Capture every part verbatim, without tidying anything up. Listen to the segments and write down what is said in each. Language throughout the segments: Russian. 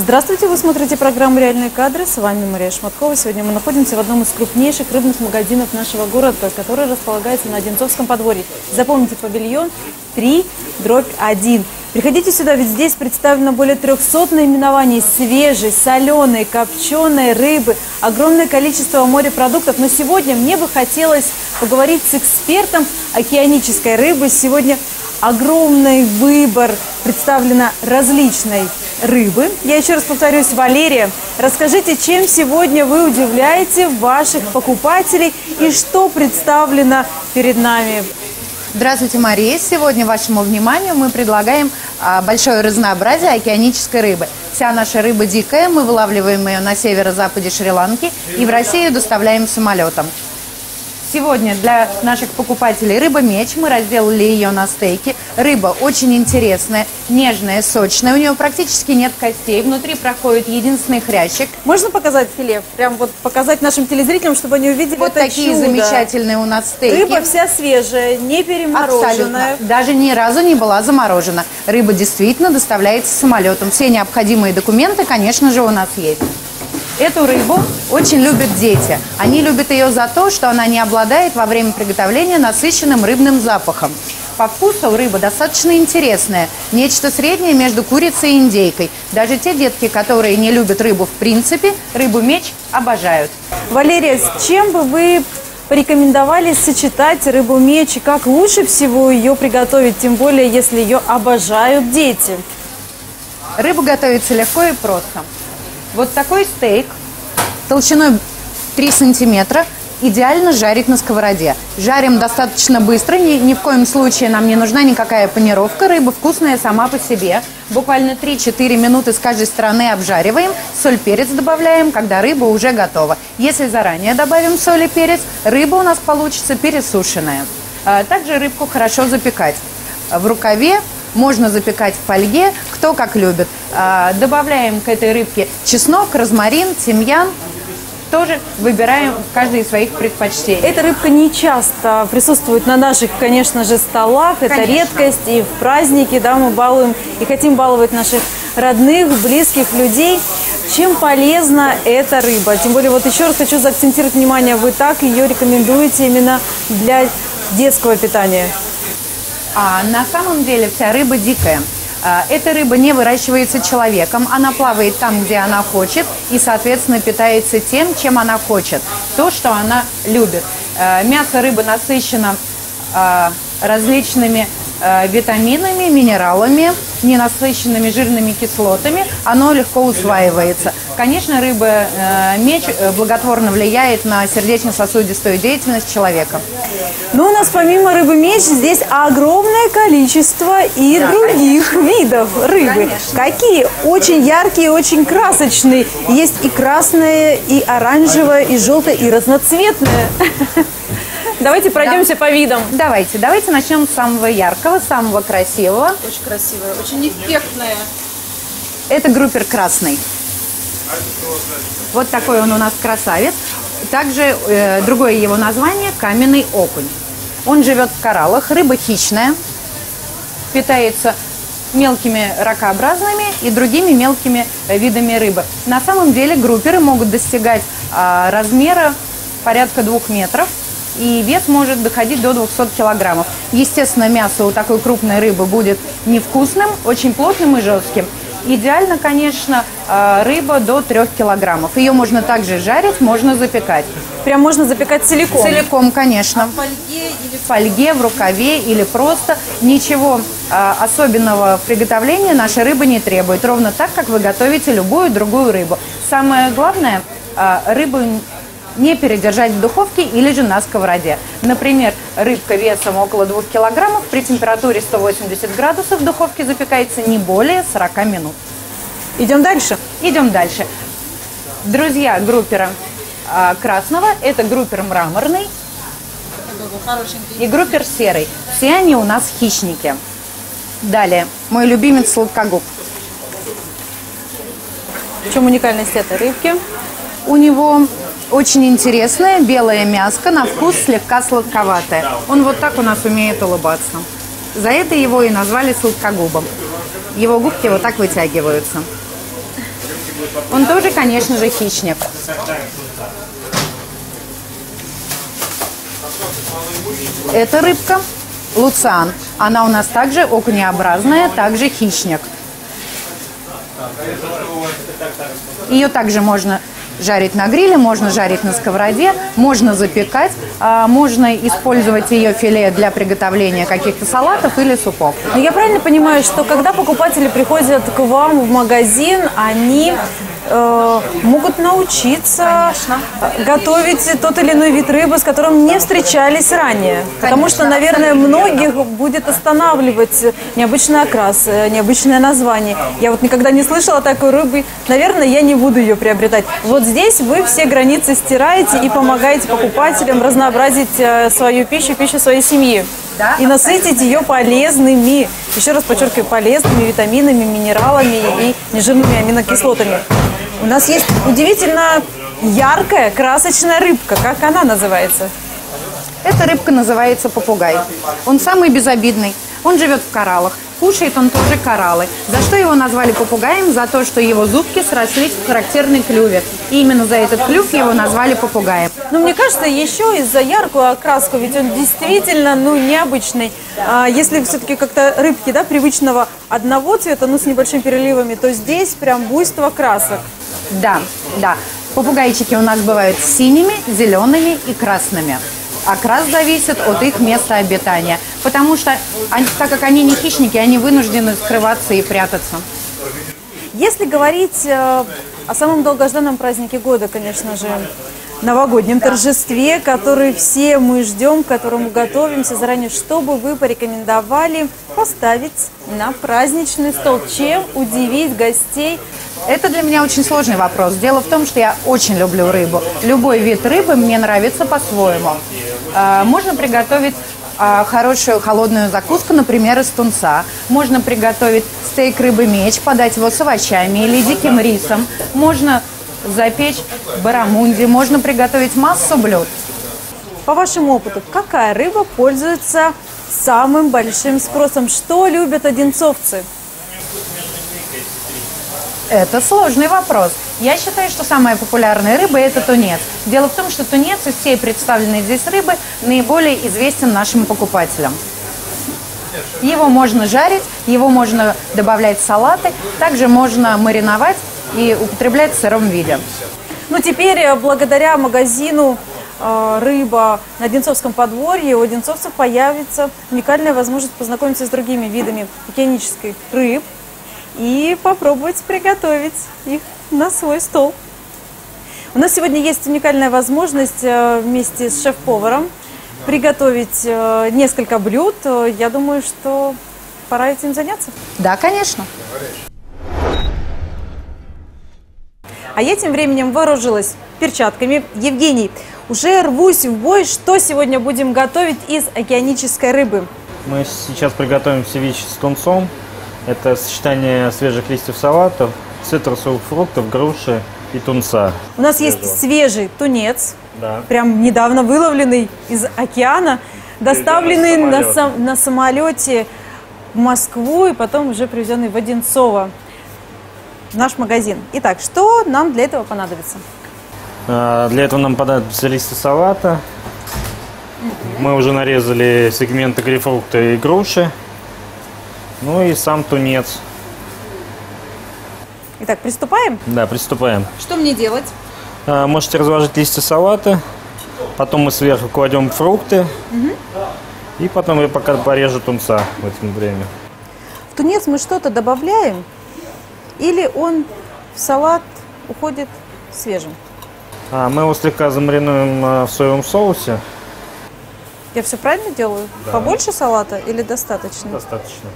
Здравствуйте, вы смотрите программу «Реальные кадры». С вами Мария Шматкова. Сегодня мы находимся в одном из крупнейших рыбных магазинов нашего города, который располагается на Одинцовском подворье. Запомните, павильон три дробь один. Приходите сюда, ведь здесь представлено более трёхсот наименований свежей, соленой, копченой рыбы, огромное количество морепродуктов. Но сегодня мне бы хотелось поговорить с экспертом океанической рыбы. Сегодня огромный выбор представлено различной рыбы. Я еще раз повторюсь, Валерия, расскажите, чем сегодня вы удивляете ваших покупателей и что представлено перед нами? Здравствуйте, Мария. Сегодня вашему вниманию мы предлагаем а, большое разнообразие океанической рыбы. Вся наша рыба дикая, мы вылавливаем ее на северо-западе Шри-Ланки и в Россию доставляем самолетом. Сегодня для наших покупателей рыба-меч. Мы разделали ее на стейки. Рыба очень интересная, нежная, сочная. У нее практически нет костей. Внутри проходит единственный хрящик. Можно показать филе? Прям вот показать нашим телезрителям, чтобы они увидели вот это такие чудо. Замечательные у нас стейки. Рыба вся свежая, не перемороженная. Абсолютно. Даже ни разу не была заморожена. Рыба действительно доставляется самолетом. Все необходимые документы, конечно же, у нас есть. Эту рыбу очень любят дети. Они любят ее за то, что она не обладает во время приготовления насыщенным рыбным запахом. По вкусу рыба достаточно интересная. Нечто среднее между курицей и индейкой. Даже те детки, которые не любят рыбу в принципе, рыбу-меч обожают. Валерия, с чем бы вы порекомендовали сочетать рыбу-меч и как лучше всего ее приготовить, тем более, если ее обожают дети? Рыба готовится легко и просто. Вот такой стейк толщиной три сантиметра идеально жарить на сковороде. Жарим достаточно быстро, ни, ни в коем случае нам не нужна никакая панировка. Рыба вкусная сама по себе. Буквально три-четыре минуты с каждой стороны обжариваем, соль, перец добавляем, когда рыба уже готова. Если заранее добавим соль и перец, рыба у нас получится пересушенная. Также рыбку хорошо запекать в рукаве. Можно запекать в фольге, кто как любит. Добавляем к этой рыбке чеснок, розмарин, тимьян. Тоже выбираем каждый из своих предпочтений. Эта рыбка не часто присутствует на наших, конечно же, столах. Конечно. Это редкость. И в праздники, да, мы балуем и хотим баловать наших родных, близких людей. Чем полезна эта рыба? Тем более, вот еще раз хочу заакцентировать внимание, вы так ее рекомендуете именно для детского питания. А на самом деле вся рыба дикая. Эта рыба не выращивается человеком, она плавает там, где она хочет, и, соответственно, питается тем, чем она хочет, то, что она любит. Мясо рыбы насыщено различными витаминами, минералами, ненасыщенными жирными кислотами, оно легко усваивается. Конечно, рыба-меч благотворно влияет на сердечно-сосудистую деятельность человека. Но у нас помимо рыбы-меч здесь огромное количество и да, других конечно. видов рыбы. Конечно. Какие? Очень яркие, очень красочные. Есть и красные, и оранжевые, и желтые, и разноцветные. Давайте пройдемся да. по видам. Давайте, давайте начнем с самого яркого, самого красивого. Очень красивая, очень эффектная. Это группер красный. Вот такой он у нас красавец. Также э, другое его название – каменный окунь. Он живет в кораллах, рыба хищная, питается мелкими ракообразными и другими мелкими видами рыбы. На самом деле групперы могут достигать э, размера порядка двух метров. И вес может доходить до двухсот килограммов. Естественно, мясо у такой крупной рыбы будет невкусным, очень плотным и жестким. Идеально, конечно, рыба до трёх килограммов. Ее можно также жарить, можно запекать. Прям можно запекать целиком? Целиком, конечно. А в фольге или в фольге, в рукаве или просто. Ничего особенного в приготовлении наша рыба не требует. Ровно так, как вы готовите любую другую рыбу. Самое главное, рыбу не передержать в духовке или же на сковороде. Например, рыбка весом около двух килограммов при температуре сто восемьдесят градусов в духовке запекается не более сорока минут. Идем дальше? Идем дальше. Друзья группера а, красного – это группер мраморный и группер серый. Все они у нас хищники. Далее, мой любимец сладкогуб. В чем уникальность этой рыбки? У него очень интересная белая мяско, на вкус слегка сладковатая. Он вот так у нас умеет улыбаться. За это его и назвали сладкогубом. Его губки вот так вытягиваются. Он тоже, конечно же, хищник. Эта рыбка луциан. Она у нас также окунеобразная, также хищник. Ее также можно жарить на гриле, можно жарить на сковороде, можно запекать, а можно использовать ее филе для приготовления каких-то салатов или супов. Но я правильно понимаю, что когда покупатели приходят к вам в магазин, они э, могут научиться Конечно. готовить тот или иной вид рыбы, с которым не встречались ранее? Потому что, наверное, многих будет останавливать необычный окрас, необычное название. Я вот никогда не слышала такой рыбы, наверное, я не буду ее приобретать. Вот здесь вы все границы стираете и помогаете покупателям разнообразить свою пищу, пищу своей семьи. Да, и насытить ее полезными, еще раз подчеркиваю, полезными витаминами, минералами и нежирными аминокислотами. У нас есть удивительно яркая, красочная рыбка. Как она называется? Эта рыбка называется попугай. Он самый безобидный. Он живет в кораллах. Кушает он тоже кораллы. За что его назвали попугаем? За то, что его зубки срослись в характерный клювик. И именно за этот клюв его назвали попугаем. Но мне кажется, еще и за яркую окраску, ведь он действительно, ну, необычный. А если все-таки как-то рыбки, да, привычного одного цвета, ну, с небольшими переливами, то здесь прям буйство красок. Да, да. Попугайчики у нас бывают синими, зелеными и красными. Окрас зависит от их места обитания. Потому что, они, так как они не хищники, они вынуждены скрываться и прятаться. Если говорить э, о самом долгожданном празднике года, конечно же, новогоднем торжестве, который все мы ждем, к которому готовимся заранее, что бы вы порекомендовали поставить на праздничный стол? Чем удивить гостей? Это для меня очень сложный вопрос. Дело в том, что я очень люблю рыбу. Любой вид рыбы мне нравится по-своему. Можно приготовить хорошую холодную закуску, например, из тунца. Можно приготовить стейк рыбы-меч, подать его с овощами или диким рисом. Можно запечь барамунди. Можно приготовить массу блюд. По вашему опыту, какая рыба пользуется самым большим спросом? Что любят одинцовцы? Это сложный вопрос. Я считаю, что самая популярная рыба – это тунец. Дело в том, что тунец из всей представленной здесь рыбы наиболее известен нашим покупателям. Его можно жарить, его можно добавлять в салаты, также можно мариновать и употреблять в сыром виде. Ну, теперь, благодаря магазину э, «Рыба» на Одинцовском подворье, у одинцовцев появится уникальная возможность познакомиться с другими видами океанических рыб и попробовать приготовить их на свой стол. У нас сегодня есть уникальная возможность э, вместе с шеф-поваром приготовить э, несколько блюд. Я думаю, что пора этим заняться. Да, конечно. А я тем временем вооружилась перчатками. Евгений, уже рвусь в бой. Что сегодня будем готовить из океанической рыбы? Мы сейчас приготовим севиче с тунцом. Это сочетание свежих листьев салатов, цитрусовых фруктов, груши и тунца. У нас есть свежий тунец, да. Прям недавно выловленный из океана, доставленный на, на, сам, на самолете в Москву и потом уже привезенный в Одинцово, в наш магазин. Итак, что нам для этого понадобится? Для этого нам понадобятся листья салата. Мы уже нарезали сегменты грейпфрута и груши. Ну и сам тунец. Итак, приступаем? Да, приступаем. Что мне делать? Можете разложить листья салата, потом мы сверху кладем фрукты, угу. И потом я пока порежу тунца в это время. В тунец мы что-то добавляем или он в салат уходит свежим? А, мы его слегка замаринуем в соевом соусе. Я все правильно делаю? Да. Побольше салата или достаточно? Достаточно.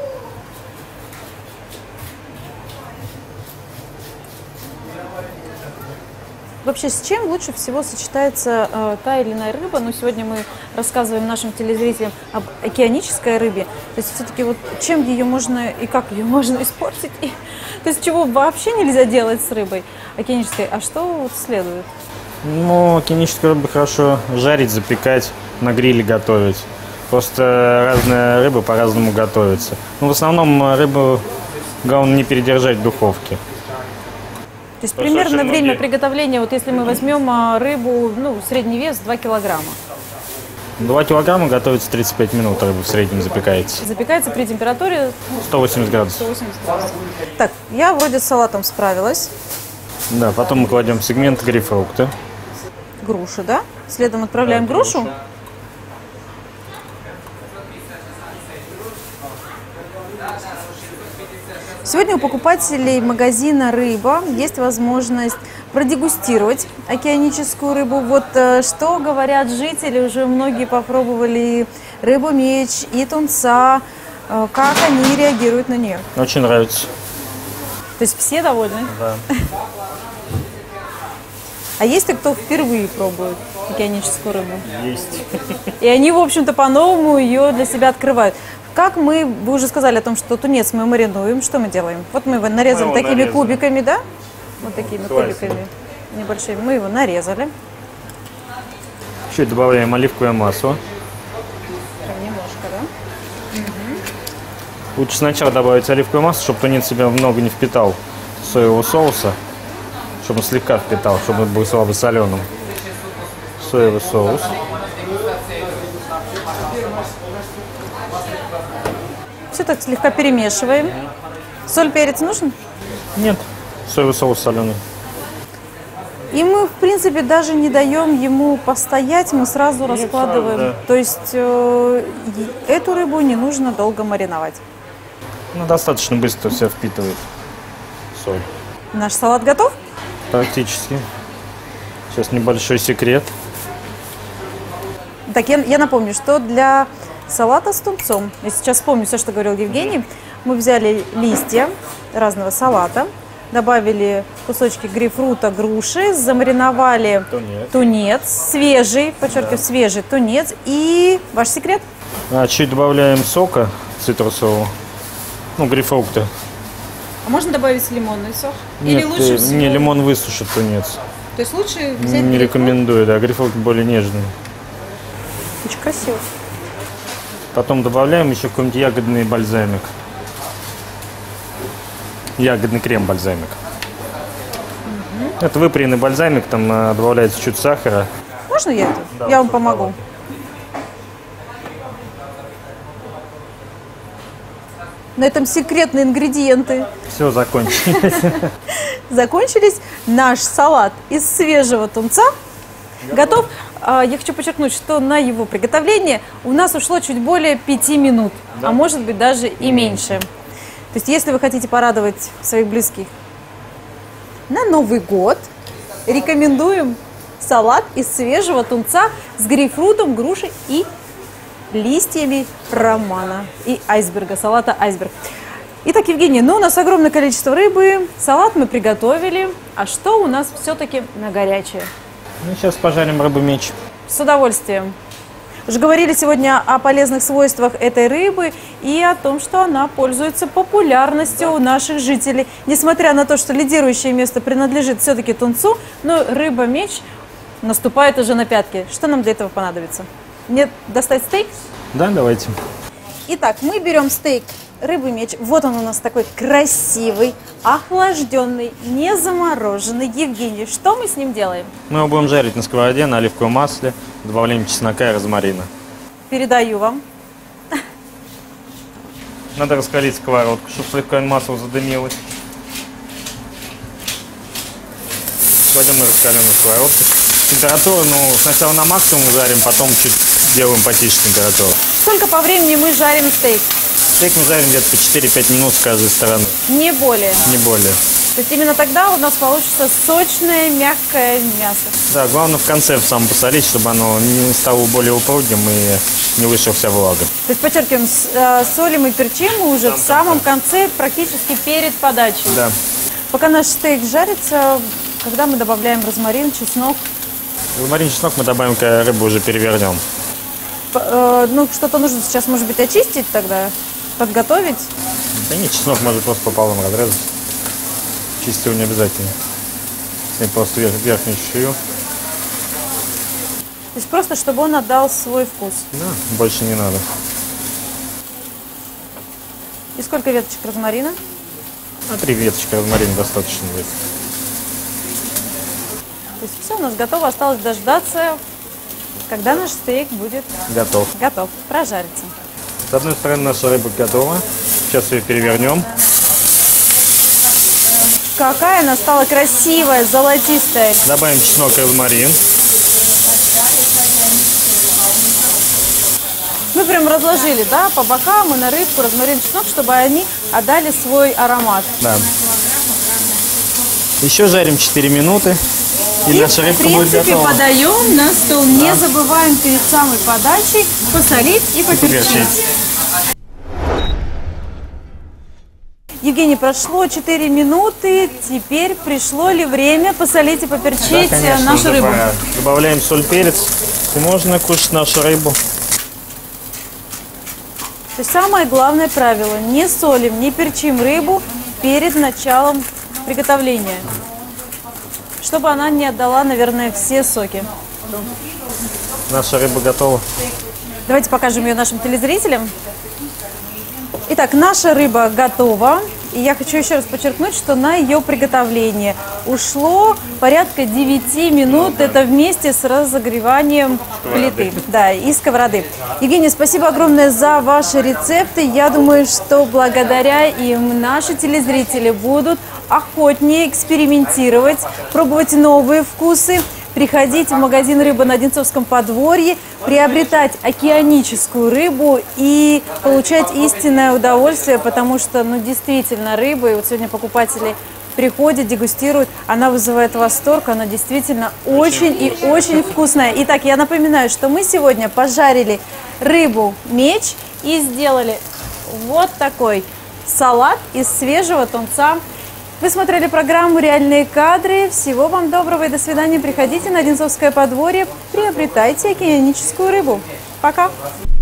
Вообще, с чем лучше всего сочетается э, та или иная рыба? Ну, сегодня мы рассказываем нашим телезрителям об океанической рыбе. То есть, все-таки, вот чем ее можно и как ее можно испортить? И, то есть, чего вообще нельзя делать с рыбой океанической? А что вот следует? Ну, океаническую рыбу хорошо жарить, запекать, на гриле готовить. Просто разная рыба по-разному готовится. Ну, в основном рыбу главное не передержать в духовке. То есть То есть примерно очень время многие- приготовления, вот если мы возьмем а, рыбу, ну, средний вес два килограмма. два килограмма готовится тридцать пять минут, рыба в среднем запекается. Запекается при температуре сто восемьдесят градусов. сто восемьдесят градусов. Так, я вроде с салатом справилась. Да, потом мы кладем сегмент грейпфрукта. Грушу, да? Следом отправляем Да, грушу. грушу. Сегодня у покупателей магазина «Рыба» есть возможность продегустировать океаническую рыбу. Вот э, что говорят жители, уже многие попробовали рыбу меч и тунца, э, как они реагируют на нее. Очень нравится. То есть все довольны? Да. А есть ли кто впервые пробует океаническую рыбу? Есть. И они, в общем-то, по-новому ее для себя открывают. Как мы, вы уже сказали о том, что тунец мы маринуем, что мы делаем? Вот мы его нарезали Мы его такими нарезали. кубиками, да? Вот такими Классно. кубиками небольшими. Мы его нарезали. Чуть добавляем оливковое масло. Прям немножко, да? Лучше сначала добавить оливковое масло, чтобы тунец себя много не впитал соевого соуса. Чтобы он слегка впитал, чтобы он был слабо соленым. Соевый соус. Все так слегка перемешиваем. Соль, перец нужен? Нет, соевый соус соленый. И мы, в принципе, даже не даем ему постоять, мы сразу раскладываем. сразу, да. То есть э, и- эту рыбу не нужно долго мариновать. Ну, достаточно быстро все впитывает соль. Наш салат готов? Практически. Сейчас небольшой секрет. Так, я, я напомню, что для салата с тунцом, я сейчас вспомню все, что говорил Евгений, мы взяли листья разного салата, добавили кусочки грейпфрута, груши, замариновали Тунец. тунец, свежий, подчеркиваю, свежий тунец. И ваш секрет? А, чуть добавляем сока цитрусового. Ну, грейпфрукта. А можно добавить лимонный сок? Или Нет, лучше э, всего? не, лимон высушит тунец. То есть лучше взять Не грейпфрут? рекомендую, да. Грейпфрут более нежный. Очень красиво. Потом добавляем еще какой-нибудь ягодный бальзамик. Ягодный крем-бальзамик. Это выпаренный бальзамик, там а, добавляется чуть сахара. Можно я это? Да, я вам вот помогу. давай. На этом секретные ингредиенты Все, закончилось. закончились. Наш салат из свежего тунца готов. А, Я хочу подчеркнуть, что на его приготовление у нас ушло чуть более пяти минут, а может быть даже и меньше. То есть, если вы хотите порадовать своих близких на Новый год, рекомендуем салат из свежего тунца с грейпфрутом, грушей и листьями романа и айсберга, салата айсберг. Итак, Евгений, ну у нас огромное количество рыбы, салат мы приготовили, а что у нас все-таки на горячее? Ну, сейчас пожарим рыбу-меч. С удовольствием. Уже говорили сегодня о полезных свойствах этой рыбы и о том, что она пользуется популярностью у наших жителей. Несмотря на то, что лидирующее место принадлежит все-таки тунцу, но рыба-меч наступает уже на пятки. Что нам для этого понадобится? Мне достать стейк? Да, давайте. Итак, мы берем стейк рыбы-меч. Вот он у нас такой красивый, охлажденный, не замороженный. Евгений, что мы с ним делаем? Мы его будем жарить на сковороде на оливковом масле, добавлением чеснока и розмарина. Передаю вам. Надо раскалить сковородку, чтобы слегка масло задымилось. Кладем на раскаленную сковородку. Температуру, ну, сначала на максимум жарим, потом чуть делаем потише температуру. Сколько по времени мы жарим стейк? Стейк мы жарим где-то по четыре-пять минут с каждой стороны, Не более. не более. То есть именно тогда у нас получится сочное, мягкое мясо. Да, главное в конце сам посолить, чтобы оно не стало более упругим и не вышла вся влага. То есть, подчеркиваем, с- э, солим и перчим мы уже в самом конце, практически перед подачей. Да. Пока наш стейк жарится, когда мы добавляем розмарин, чеснок, Розмарин, чеснок мы добавим, когда рыбу уже перевернем. п- э, ну, что-то нужно сейчас, может быть, очистить тогда, подготовить. Да нет, чеснок можно просто пополам разрезать. Чистить его не обязательно. Снять просто верх- верхнюю чешую. То есть просто, чтобы он отдал свой вкус. Да, больше не надо. И сколько веточек розмарина? На три веточки розмарина достаточно будет. То есть все у нас готово, осталось дождаться, когда наш стейк будет Готов. готов, прожарится. С одной стороны наша рыба готова. Сейчас ее перевернем. Какая она стала красивая, золотистая. Добавим чеснок и розмарин. Мы прям разложили, да, по бокам и на рыбку розмарин, чеснок, чтобы они отдали свой аромат. Да. Еще жарим четыре минуты. И, И наша в рыбка будет принципе готова. подаем на стол. Да. Не забываем перед самой подачей посолить и поперчить. поперчить. Евгений, прошло четыре минуты, теперь пришло ли время посолить и поперчить Да, конечно, нашу рыбу? пора. Добавляем соль, перец, и можно кушать нашу рыбу. То есть самое главное правило: не солим, не перчим рыбу перед началом приготовления, чтобы она не отдала, наверное, все соки. Наша рыба готова. Давайте покажем ее нашим телезрителям. Итак, наша рыба готова. И я хочу еще раз подчеркнуть, что на ее приготовление ушло порядка девяти минут. Это вместе с разогреванием плиты, да, и сковороды. Евгений, спасибо огромное за ваши рецепты. Я думаю, что благодаря им наши телезрители будут охотнее экспериментировать, пробовать новые вкусы. Приходите в магазин «Рыба» на Одинцовском подворье, приобретать океаническую рыбу и получать истинное удовольствие, потому что, ну, действительно, рыба, и вот сегодня покупатели приходят, дегустируют, она вызывает восторг, она действительно очень и очень вкусная. Итак, я напоминаю, что мы сегодня пожарили рыбу меч и сделали вот такой салат из свежего тунца. Вы смотрели программу «Реальные кадры». Всего вам доброго и до свидания. Приходите на Одинцовское подворье, приобретайте океаническую рыбу. Пока!